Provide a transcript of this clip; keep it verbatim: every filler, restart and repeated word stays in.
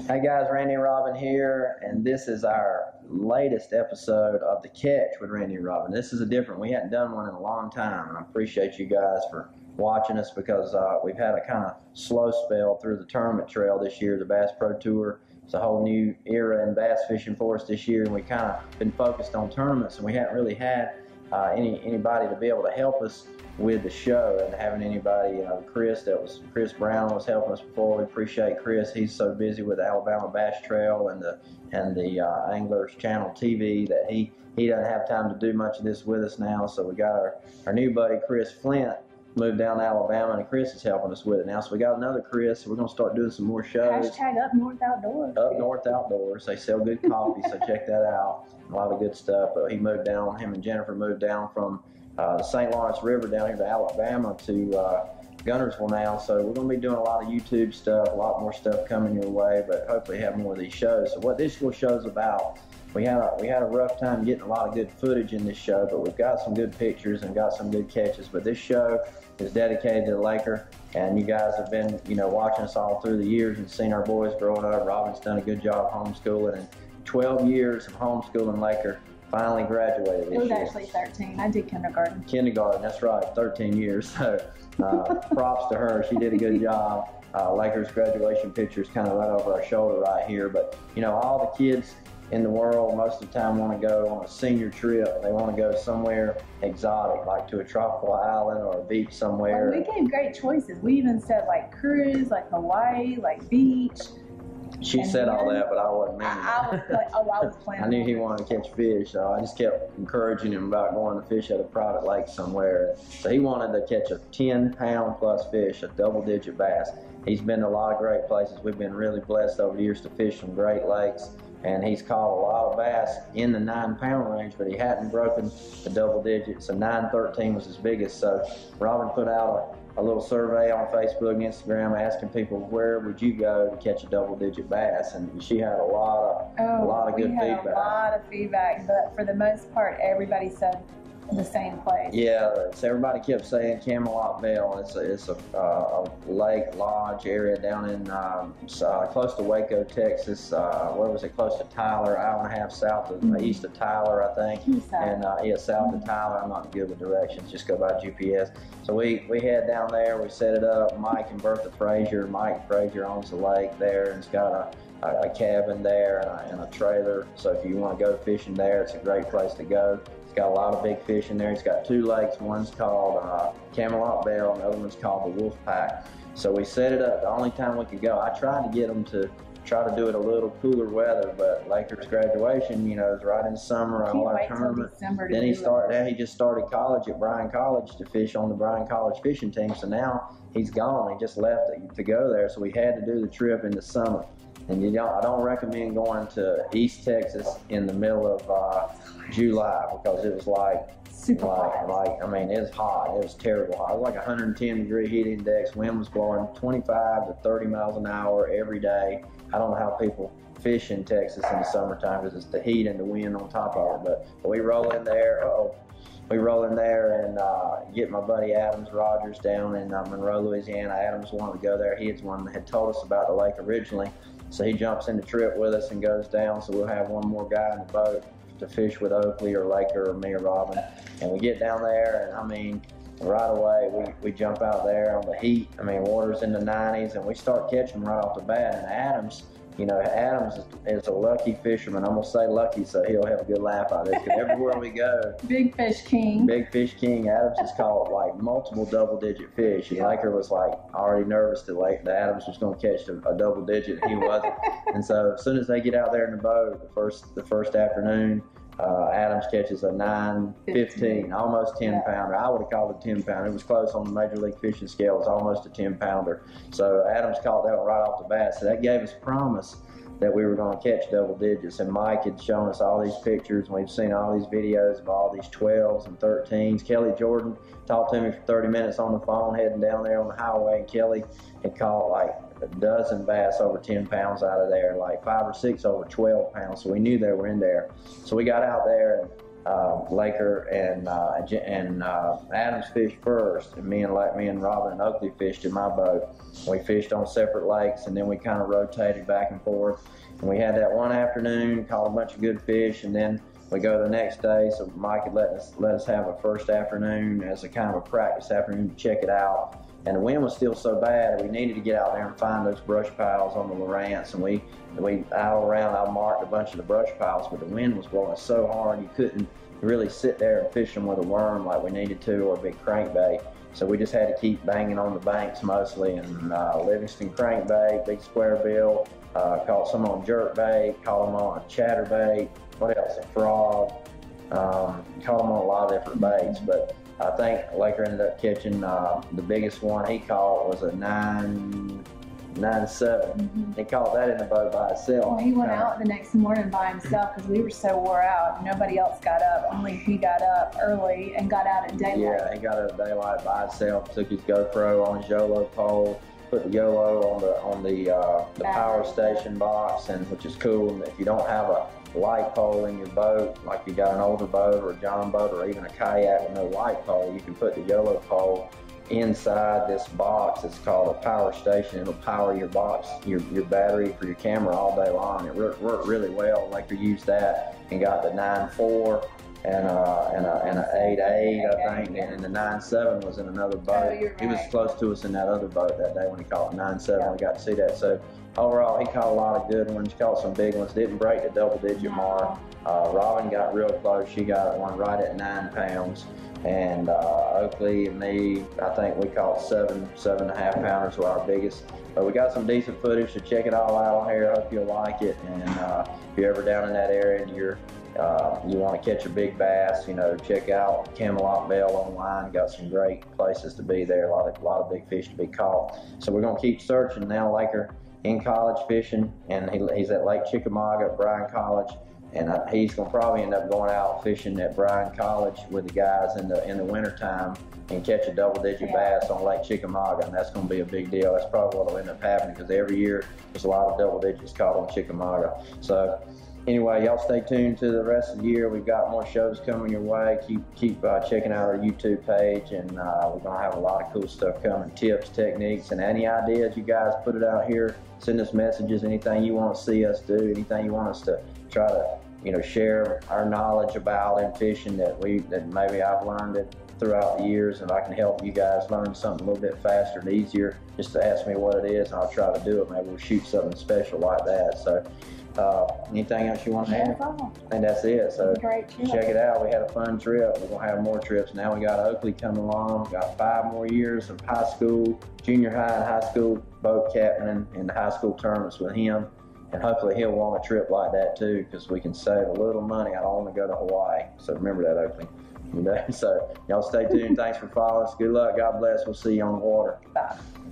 Hey guys, Randy and Robin here, and this is our latest episode of The Catch with Randy and Robin. This is a different, we hadn't done one in a long time, and I appreciate you guys for watching us because uh, we've had a kind of slow spell through the tournament trail this year, the Bass Pro Tour. It's a whole new era in bass fishing for us this year, and we kind of been focused on tournaments, and we haven't really had uh, any anybody to be able to help us with the show, and having anybody, you know, Chris, that was Chris Brown was helping us before. We appreciate Chris. He's so busy with the Alabama Bass Trail and the and the uh, Anglers Channel T V that he he doesn't have time to do much of this with us now. So we got our our new buddy Chris Flint moved down to Alabama, and Chris is helping us with it now. So we got another Chris. So we're gonna start doing some more shows. Hashtag Up North Outdoors. Up North Outdoors. They sell good coffee, so check that out. A lot of good stuff. But he moved down. Him and Jennifer moved down from Uh, the Saint Lawrence River down here to Alabama to uh, Guntersville now, so we're going to be doing a lot of YouTube stuff, a lot more stuff coming your way, but hopefully have more of these shows. So what this little show's about, we had a, we had a rough time getting a lot of good footage in this show, but we've got some good pictures and got some good catches. But this show is dedicated to the Laker, and you guys have been, you know, watching us all through the years and seen our boys growing up. Robin's done a good job homeschooling, and twelve years of homeschooling Laker. Finally graduated this year. It was year. actually thirteen. I did kindergarten. Kindergarten, that's right, thirteen years. So uh, props to her. She did a good job. Uh, Lakers graduation pictures kind of right over our shoulder right here. But, you know, all the kids in the world most of the time want to go on a senior trip. They want to go somewhere exotic, like to a tropical island or a beach somewhere. Well, we gave great choices. We even said like cruise, like Hawaii, like beach. She and said then, all that, but I wasn't meaning I, I was like, oh, I was planning. I knew he wanted to catch fish, so I just kept encouraging him about going to fish at a private lake somewhere. So he wanted to catch a ten pound plus fish, a double digit bass. He's been to a lot of great places. We've been really blessed over the years to fish some great lakes, and he's caught a lot of bass in the nine pound range, but he hadn't broken the double digits. So nine thirteen was his biggest. So Robin put out a a little survey on Facebook and Instagram asking people where would you go to catch a double-digit bass, and she had a lot of oh, a lot of good we had feedback. A lot of feedback, but for the most part, everybody said the same place. Yeah, so everybody kept saying Camelot Bell. It's a it's a, uh, a lake lodge area down in um, uh, close to Waco, Texas. Uh, where was it? Close to Tyler, an hour and a half south of mm-hmm. east of Tyler, I think. East side. And uh, yeah, south of Tyler. I'm not good with directions. Just go by G P S. So we we head down there. We set it up. Mike and Bertha Frazier. Mike Frazier owns the lake there, and it's got a a, a cabin there and a, and a trailer. So if you want to go fishing there, it's a great place to go. It's got a lot of big fish in there. It's got two lakes. One's called uh, Camelot Bell, and the other one's called the Wolf Pack. So we set it up the only time we could go. I tried to get them to try to do it a little cooler weather, but Lakers graduation, you know, is right in summer, all our tournament. Then he started. Then he just started college at Bryan College to fish on the Bryan College fishing team. So now he's gone. He just left to, to go there. So we had to do the trip in the summer. And you don't, I don't recommend going to East Texas in the middle of uh, July because it was like, super like, hot. like, I mean, it was hot. It was terrible hot. It was like one hundred ten degree heat index. Wind was blowing twenty-five to thirty miles an hour every day. I don't know how people fish in Texas in the summertime because it's the heat and the wind on top of it. But, but we roll in there. Uh-oh. We roll in there and uh, get my buddy Adams Rogers down in uh, Monroe, Louisiana. Adams wanted to go there. He was one that had told us about the lake originally. So he jumps in the trip with us and goes down. So we'll have one more guy in the boat to fish with Oakley or Laker or me or Robin. And we get down there, and I mean, right away we, we jump out there on the heat. I mean, water's in the nineties, and we start catching right off the bat. And Adams, you know, Adams is, is a lucky fisherman. I'm going to say lucky so he'll have a good laugh out of this. Because everywhere we go, Big Fish King. Big Fish King. Adams has caught like multiple double-digit fish. And Laker was like already nervous that like the Adams was going to catch a, a double-digit. He wasn't. And so as soon as they get out there in the boat, the first the first afternoon, uh, Adams catches a nine fifteen, almost ten pounder. I would have called it ten pounder. It was close on the Major League Fishing scale. It was almost a ten pounder. So Adams caught that one right off the bat. So that gave us promise that we were going to catch double digits. And Mike had shown us all these pictures, and we've seen all these videos of all these twelves and thirteens. Kelly Jordan talked to me for thirty minutes on the phone heading down there on the highway, and Kelly had caught like a dozen bass over ten pounds out of there, like five or six over twelve pounds. So we knew they were in there. So we got out there, and uh, Laker and uh, J- and uh, Adams fished first, and me and like me and Robin and Oakley fished in my boat. We fished on separate lakes, and then we kind of rotated back and forth. And we had that one afternoon, caught a bunch of good fish, and then we go the next day. So Mike had let us let us have a first afternoon as a kind of a practice afternoon to check it out. And the wind was still so bad that we needed to get out there and find those brush piles on the Lowrance. And we we out around, I marked a bunch of the brush piles, but the wind was blowing so hard you couldn't really sit there and fish them with a worm like we needed to, or a big crankbait. So we just had to keep banging on the banks mostly, and uh, Livingston crankbait, big square bill, uh, caught some on jerkbait, caught them on a chatterbait, what else, a frog, um, caught them on a lot of different baits. But I think Laker ended up catching uh, the biggest one he caught was a nine, nine seven. Mm-hmm. He caught that in the boat by himself. Well, he went uh, out the next morning by himself because we were so wore out. Nobody else got up. Only he got up early and got out at daylight. Yeah, he got out at daylight by himself. Took his GoPro on his YOLO pole, put the YOLO on the on the uh, the power station box, and which is cool. And if you don't have a light pole in your boat, like you got an older boat or a John boat or even a kayak with no light pole, you can put the YOLO pole inside this box. It's called a power station. It'll power your box, your, your battery for your camera all day long. It worked, worked really well. Laker used that and got the nine four and uh and a and a eight eight, I think, and the nine seven was in another boat. Oh, you're right. He was close to us in that other boat that day when he caught the nine seven. Yeah. We got to see that. So overall, he caught a lot of good ones, caught some big ones, didn't break the double digit mark. Uh, Robin got real close. She got one right at nine pounds. And uh, Oakley and me, I think we caught seven, seven and a half pounders were our biggest. But we got some decent footage, so check it all out on here. I hope you'll like it. And uh, if you're ever down in that area and you're uh, you want to catch a big bass, you know, check out Camelot Bell online. Got some great places to be there. A lot of a lot of big fish to be caught. So we're gonna keep searching now. Laker in college fishing, and he, he's at Lake Chickamauga at Bryan College. And I, he's gonna probably end up going out fishing at Bryan College with the guys in the in the wintertime and catch a double-digit yeah. bass on Lake Chickamauga, and that's gonna be a big deal. That's probably what'll end up happening because every year there's a lot of double digits caught on Chickamauga. So anyway, y'all stay tuned to the rest of the year. We've got more shows coming your way. Keep keep uh, checking out our YouTube page, and uh, we're gonna have a lot of cool stuff coming. Tips, techniques, and any ideas you guys put it out here. Send us messages. Anything you want to see us do. Anything you want us to try to, you know, share our knowledge about in fishing that we that maybe I've learned it throughout the years, and I can help you guys learn something a little bit faster and easier. Just to ask me what it is, and I'll try to do it. Maybe we'll shoot something special like that. So. Uh, anything else you want to add? And that's it. So check it out. We had a fun trip. We're gonna have more trips. Now we got Oakley coming along. We got five more years of high school, junior high, and high school boat captaining in the high school tournaments with him. And hopefully he'll want a trip like that too, because we can save a little money. I don't want to go to Hawaii. So remember that, Oakley. You know? So y'all stay tuned. Thanks for following us. Good luck. God bless. We'll see you on the water. Bye.